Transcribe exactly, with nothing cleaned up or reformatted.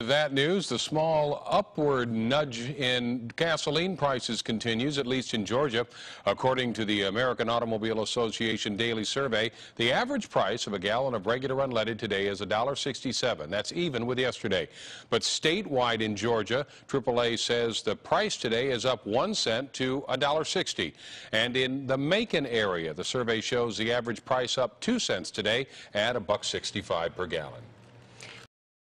That news, the small upward nudge in gasoline prices continues, at least in Georgia. According to the American Automobile Association daily survey, the average price of a gallon of regular unleaded today is one dollar sixty-seven. That's even with yesterday. But statewide in Georgia, triple A says the price today is up one cent to one dollar sixty. And in the Macon area, the survey shows the average price up two cents today at a buck sixty-five per gallon.